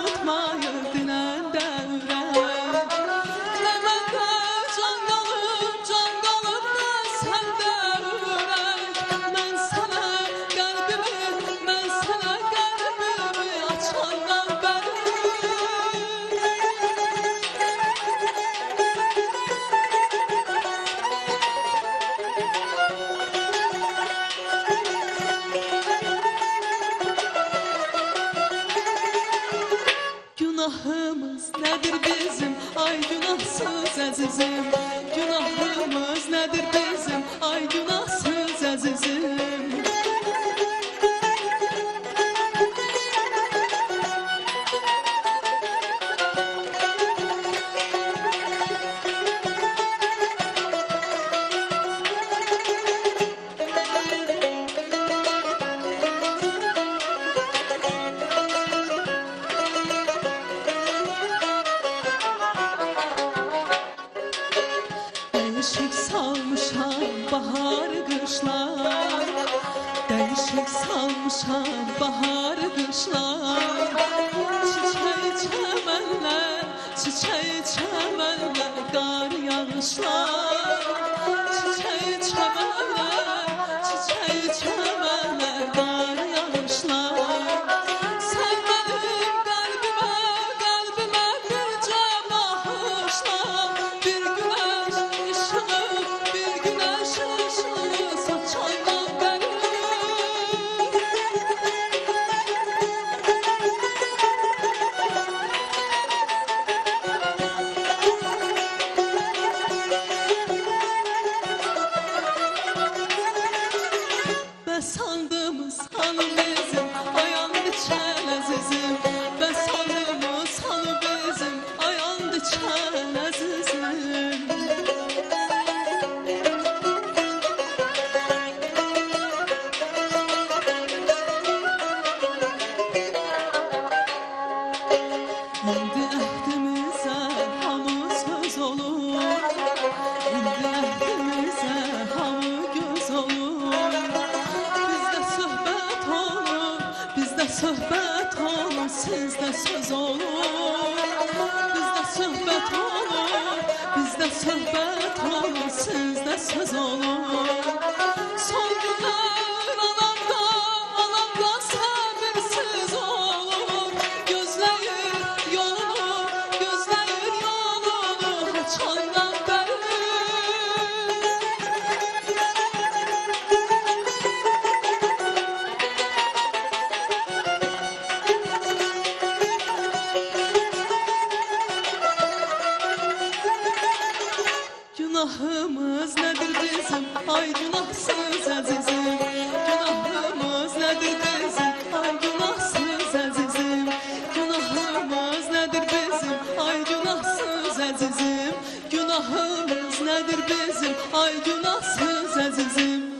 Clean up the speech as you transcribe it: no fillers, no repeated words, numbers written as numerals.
tutmayır diləndə ürək. Nə məndə can qalıb da səndə ürək. Mən sənə qəlbimi açandan bəri. Günahımız nədir bizim, ay günahsız əzizim? Günahımız nədir bizim, ay günahsız əzizim? Değişik salmışam bahar kışlar, değişik salmışam bahar kışlar. Çiçeği çemenler, kar yağışlar. Çiçeği çemenler, kar yağışlar. Sen benim kalbime birce bağışla. Bir güneş ışığı saçandan beri. Sandığımız hanı bizim, ayandı çel azizim. Ben sandığımız hanı bizim, ayandı çel azizim. İndi əhdimizə hamı söz olur. İndi əhdimizə hamı göz olur. Söhbət olur, sizdə söz olur. Bizdə söhbət olur, sizdə söz olur. Son günlər anamda səbirsiz olur. Gözləyir yolunu haçandan bəri. Günahımız nədir bizim, ay günahsız əzizim? Günahımız nədir bizim, ay günahsız əzizim? Günahımız nədir bizim, ay günahsız əzizim? Günahımız nədir bizim, ay günahsız əzizim?